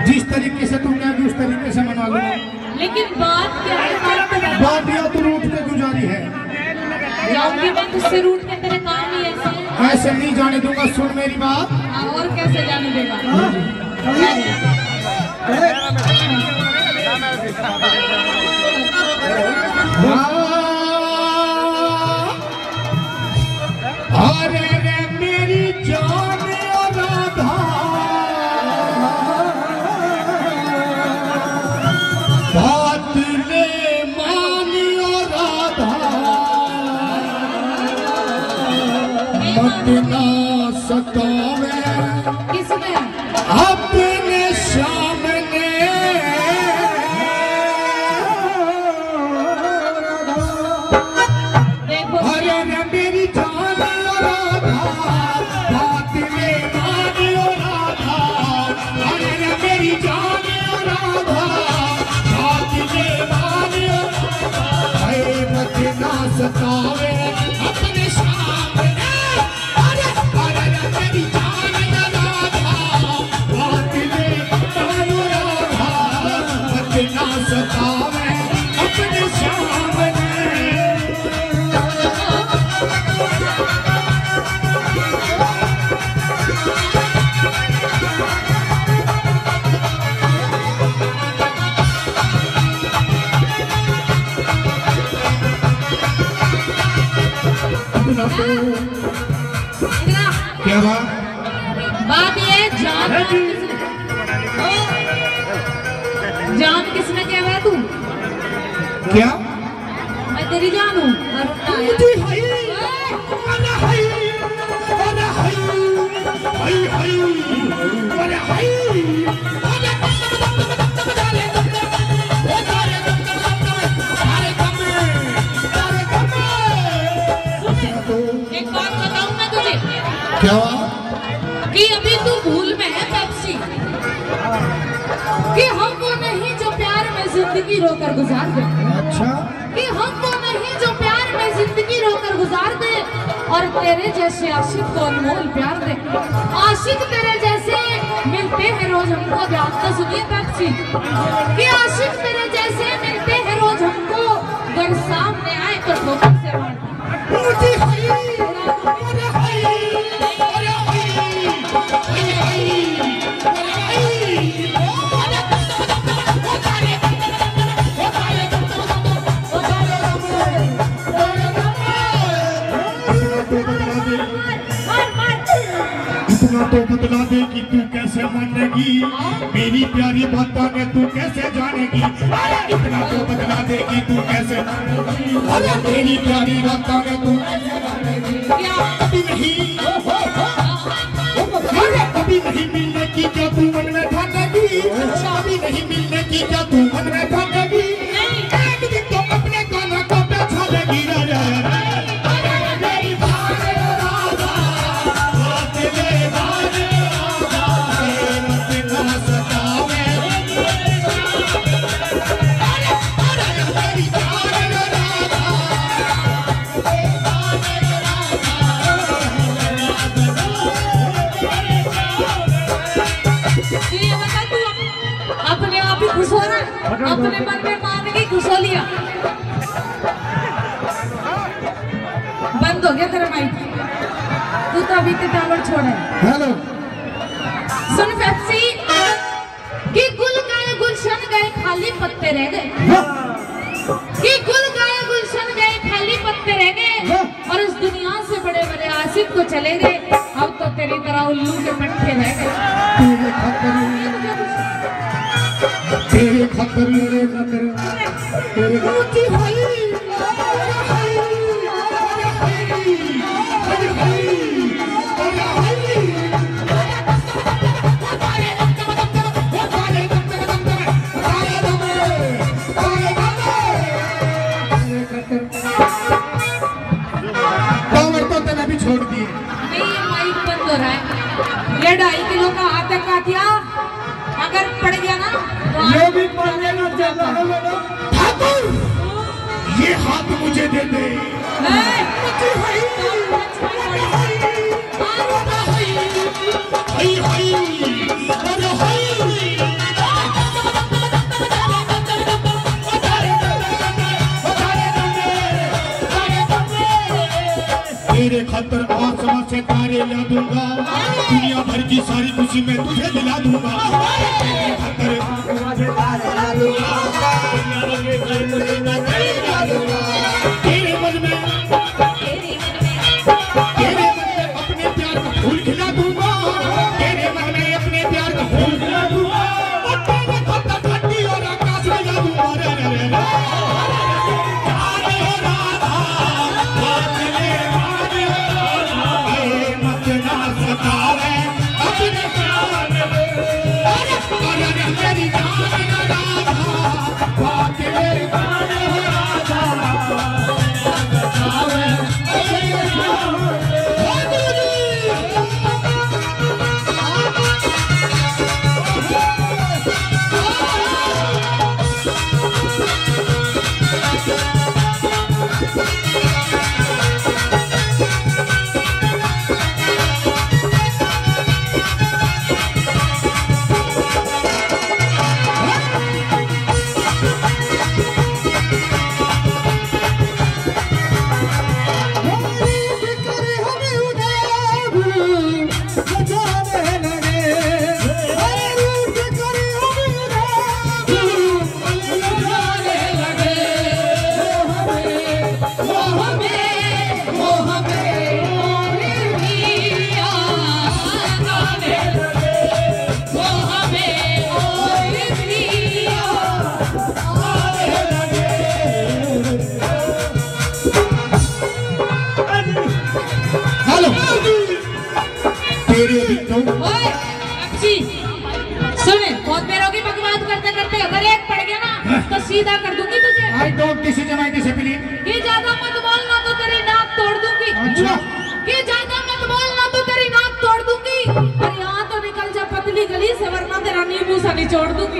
जिस तरीके से तुम कहोगे उस तरीके से मना लूंगा। लेकिन बात क्या है? बात या तो रूट पे गुजारी है। जाऊंगी मैं तुझसे रूट के, तेरे काम ही ऐसे हैं। ऐसे नहीं जाने दूंगा, सुन मेरी बात। और कैसे जाने देगा? अरे रे मेरी जान राधा, बात ले मानियो राधा, मत ना सतावे किसने? अपने सामने। देखो अरे रे मेरी जान राधा, बात ले मानियो राधा, अरे रे मेरी जान राधा, बात ले मानियो राधा, मत ना सतावे अपने सामने। अरे अरे रे मेरी जान राधा, बात ले मानियो राधा, मत ना सतावे अपने सामने। क्या बात ये जान किसने कह रहा है? तू क्या मैं तेरी जान हूँ। एक बात बताऊं मैं तुझे क्या कि अभी तू भूल में है पेप्सी, कि हम वो नहीं जो प्यार में जिंदगी रोकर गुजार दे। अच्छा, कि हम वो नहीं जो प्यार में जिंदगी रोकर गुजार दे, और तेरे जैसे आशिक को अनमोल प्यार दे। आशिक तेरे जैसे मिलते हैं रोज हमको, ध्यान से सुनिए पेप्सी, कि आशिक तेरे जैसे मिलते हैं रोज हमको, अगर सामने आए तो ठोकर से मार। इतना तो बतला दे कि तू कैसे मानेगी मेरी प्यारी बातों ने, तू कैसे जानेगी। इतना तो बतला दे कि तू कैसे मानेगी मेरी प्यारी बातों ने, तू कैसे जानेगी। कभी नहीं, कभी नहीं मिलने की क्या तू मन में ठानेगी, कभी नहीं मिलने की क्या तू मन में ठानेगी। एक दिन तो अपने गाना को बैठा देगी। अपने आप ही खुश हो रहा है, अपने मन में मान की खुश हो लिया। बंद हो गया तेरा माइक, तू तो अभी तक टावर छोड़ा है। हेलो सुन पेप्सी, कि गुल गए गुलशन गए खाली पत्ते रह गए, कि गुल गए गुलशन गए खाली पत्ते रह गए, और इस दुनिया से बड़े बड़े आशिक तो चले गए, अब तो तेरी तरह उल्लू के पट्टे रह गए। तेरे खतर मेरे खतर तेरे ऊंची भाई भी छोड़ दिए। नहीं, ये माइक बंद हो रहा है। ये 2.5 किलो का हाथ का क्या अगर पड़ गया ना तो ये भी पड़ने ना चला है मेरा। ठाकुर, ये हाथ मुझे दे दे। मेरी जान राधा बात मेरी जान राधा सुने बहुत देर होगी बकवास करते करते, अगर एक पड़ गया ना तो सीधा कर दूंगी तुझे। I don't decision I discipline. कि ज्यादा मत बोलना तो तेरी नाक तोड़ दूंगी। अच्छा। कि ज्यादा मत बोलना तो तेरी नाक तोड़ दूंगी। और यहाँ तो निकल जा पतली गली से, वरना तेरा नींबू सा निचोड़ दूंगी।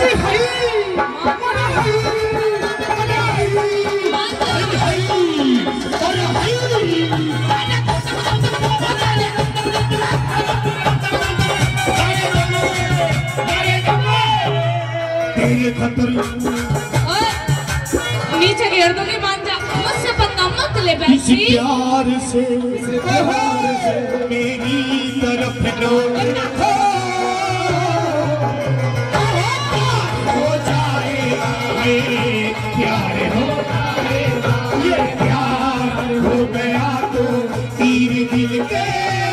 नीचे गिर दूंगी, मान जा। मुझसे पंगा मत ले बैठी। प्यार से मेरी तरफ हो जाएगा, प्यार हो जाएगा, ये प्यार हो गया तो तीर दिल के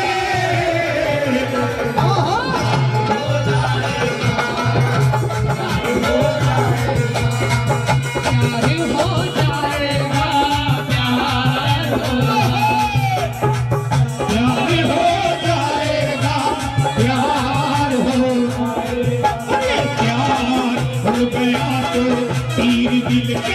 दिल के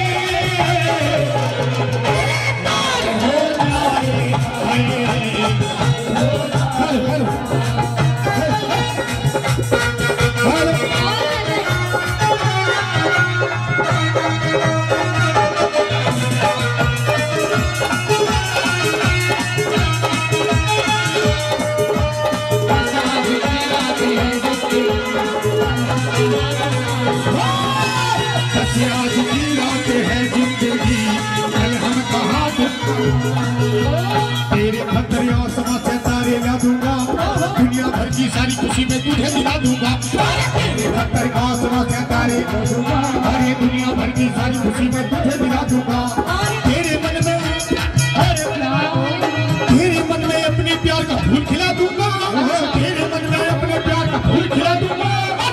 आज की रात है जिंदगी, कल हम कहाँ तेरे खतरे आसमां से तारे ला दूंगा, दुनिया भर की सारी खुशी में तुझे दिला दूंगा। तेरे खतरे आसमां से तारे ला दूंगा, अरे दुनिया भर की सारी खुशी में तुझे दिला दूंगा। तेरे मन में अपने प्यार का फूल खिला दूंगा, तेरे मन में अपने प्यार का फूल खिला दूंगा।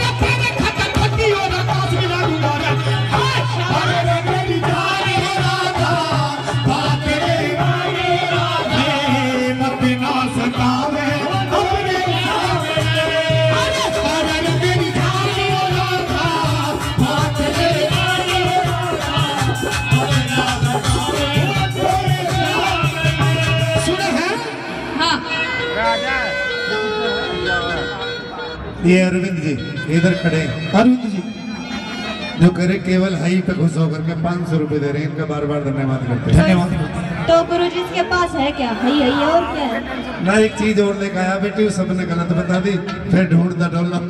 ये अरविंद जी इधर खड़े। अरविंद जी जो करे केवल हाई पे खुश होकर के 500 रुपए दे रहे हैं, इनका बार बार धन्यवाद करते हैं। धन्यवाद। तो गुरुजी इसके पास है क्या? हई हई और क्या है? ना एक चीज और लेकर आया बेटी, सबने गलत बता दी, फिर ढूंढता ढोला।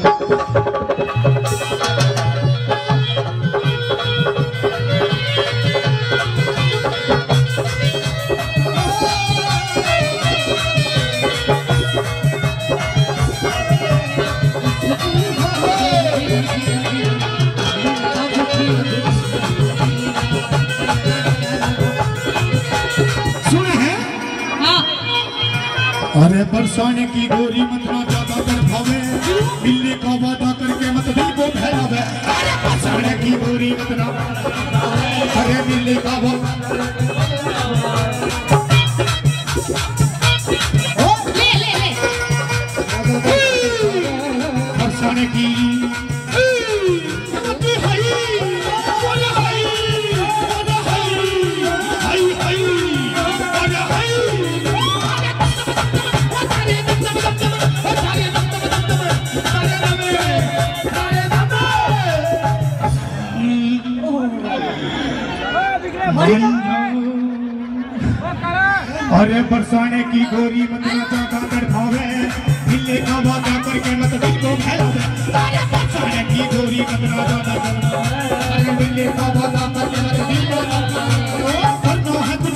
अरे बरसाने की गोरी मत ना ज्यादा कर भावे, मिलने का वादा करके मत दिल को फैलावे। अरे बरसाने की गोरी मत ना, अरे मिलने का बरसाने की अरे बरसाने की गोरी मत नाचा कांकर भावे दिल्ली का वादा करके मत दिल को फैलावे। अरे बरसाने की गोरी मत नाचा अरे दिल्ली का वादा करके मत दिल को करना है कुछ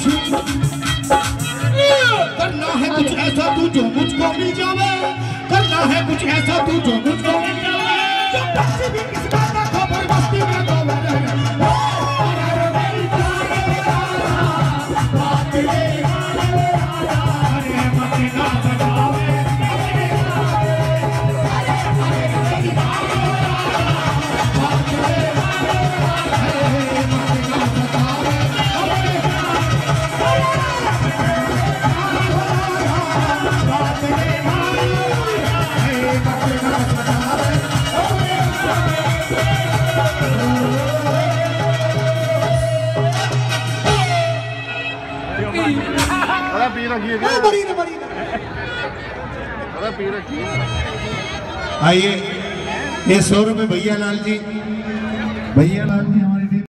ऐसा तू जो मुझको मिल जावे। करना है कुछ ऐसा तू जो मुझको मिल जावे। जो बस्ती भी किस बात का खबर बस्ती में तो आइए ये 100 रुपए भैया लाल जी